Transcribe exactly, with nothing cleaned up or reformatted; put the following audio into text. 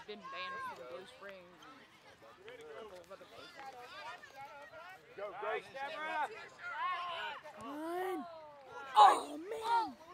been banned from Blue Springs and a couple of other places. Go, Grace, Deborah! Come on! Oh, man!